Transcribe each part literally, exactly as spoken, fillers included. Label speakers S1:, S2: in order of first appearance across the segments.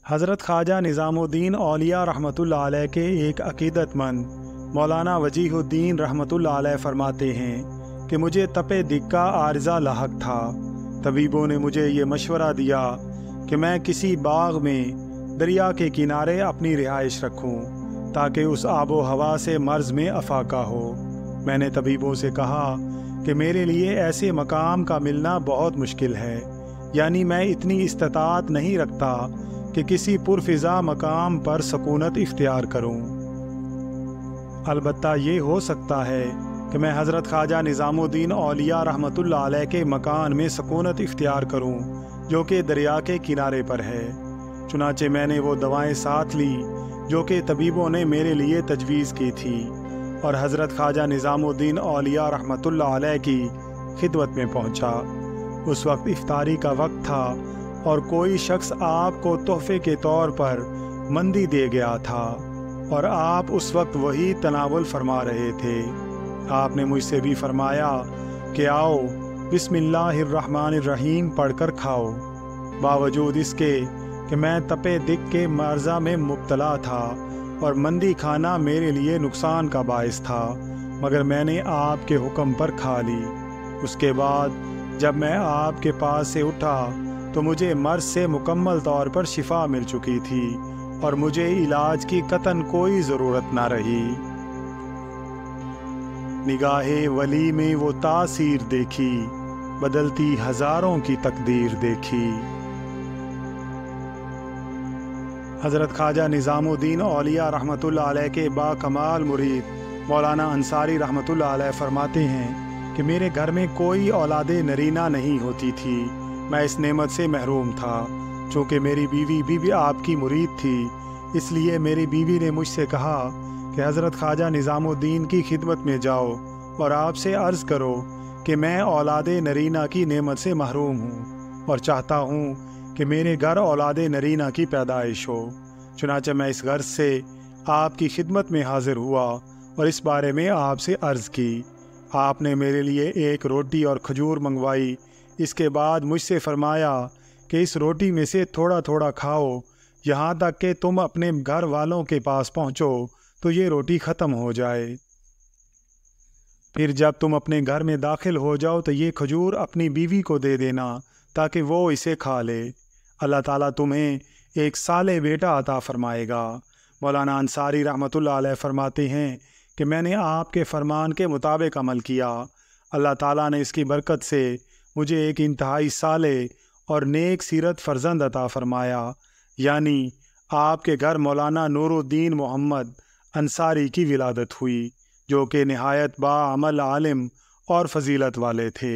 S1: حضرت خواجہ نظام الدین اولیاء رحمۃ اللہ علیہ کے ایک عقیدت مند مولانا وجیہ الدین رحمۃ اللہ علیہ فرماتے ہیں کہ مجھے تپِ دق کا عارضہ لاحق تھا۔ طبیبوں نے مجھے یہ مشورہ دیا کہ میں کسی باغ میں دریا کے کنارے اپنی رہائش رکھوں تاکہ اس آب و ہوا سے مرض میں افاقہ ہو۔ میں نے طبیبوں سے کہا کہ میرے لیے ایسے مقام کا ملنا بہت مشکل ہے، یعنی میں اتنی استطاعت نہیں رکھتا کہ کسی پرفضا مقام پر سکونت اختیار کروں۔ البتہ یہ ہو سکتا ہے کہ میں حضرت خواجہ نظام الدین اولیاء رحمۃ اللہ علیہ کے مکان میں سکونت اختیار کروں جو کہ دریا کے کنارے پر ہے۔ چنانچہ میں نے وہ دوائیں ساتھ لی جو کہ طبیبوں نے میرے لیے تجویز کی تھی اور حضرت خواجہ نظام الدین اولیاء رحمۃ اللہ علیہ کی خدمت میں پہنچا۔ اس وقت افطاری کا وقت تھا اور کوئی شخص آپ کو تحفے کے طور پر مندی دے گیا تھا اور آپ اس وقت وہی تناول فرما رہے تھے۔ آپ نے مجھ سے بھی فرمایا کہ آؤ بسم اللہ الرحمن الرحیم پڑھ کر کھاؤ۔ باوجود اس کے کہ میں تپِ دق کے مرضہ میں مبتلا تھا اور مندی کھانا میرے لیے نقصان کا باعث تھا، مگر میں نے آپ کے حکم پر کھا لی۔ اس کے بعد جب میں آپ کے پاس سے اٹھا تو مجھے مرض سے مکمل طور پر شفا مل چکی تھی اور مجھے علاج کی قطعاً کوئی ضرورت نہ رہی۔ نگاہ ولی میں وہ تاثیر دیکھی، بدلتی ہزاروں کی تقدیر دیکھی۔ حضرت خواجہ نظام الدین اولیاء رحمۃ اللہ علیہ کے با کمال مرید مولانا انصاری رحمۃ اللہ علیہ فرماتے ہیں کہ میرے گھر میں کوئی اولاد نرینہ نہیں ہوتی تھی۔ میں اس نعمت سے محروم تھا۔ چونکہ میری بیوی بھی, بھی آپ کی مرید تھی، اس لیے میری بیوی نے مجھ سے کہا کہ حضرت خواجہ نظام الدین کی خدمت میں جاؤ اور آپ سے عرض کرو کہ میں اولاد نرینہ کی نعمت سے محروم ہوں اور چاہتا ہوں کہ میرے گھر اولاد نرینہ کی پیدائش ہو۔ چنانچہ میں اس غرض سے آپ کی خدمت میں حاضر ہوا اور اس بارے میں آپ سے عرض کی۔ آپ نے میرے لیے ایک روٹی اور کھجور منگوائی۔ اس کے بعد مجھ سے فرمایا کہ اس روٹی میں سے تھوڑا تھوڑا کھاؤ یہاں تک کہ تم اپنے گھر والوں کے پاس پہنچو تو یہ روٹی ختم ہو جائے۔ پھر جب تم اپنے گھر میں داخل ہو جاؤ تو یہ کھجور اپنی بیوی کو دے دینا تاکہ وہ اسے کھا لے۔ اللہ تعالیٰ تمہیں ایک صالح بیٹا عطا فرمائے گا۔ مولانا انصاری رحمۃ اللہ علیہ فرماتے ہیں کہ میں نے آپ کے فرمان کے مطابق عمل کیا۔ اللہ تعالیٰ نے اس کی برکت سے مجھے ایک انتہائی صالح اور نیک سیرت فرزند عطا فرمایا، یعنی آپ کے گھر مولانا نور الدین محمد انصاری کی ولادت ہوئی جو کہ نہایت با عمل عالم اور فضیلت والے تھے۔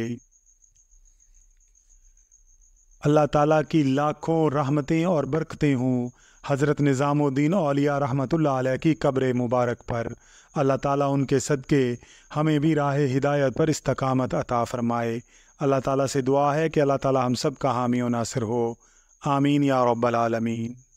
S1: اللہ تعالیٰ کی لاکھوں رحمتیں اور برکتیں ہوں حضرت نظام الدین اولیاء رحمۃ اللہ علیہ کی قبر مبارک پر۔ اللہ تعالیٰ ان کے صدقے ہمیں بھی راہ ہدایت پر استقامت عطا فرمائے۔ اللہ تعالیٰ سے دعا ہے کہ اللہ تعالیٰ ہم سب کا حامی و ناصر ہو، آمین یا رب العالمین۔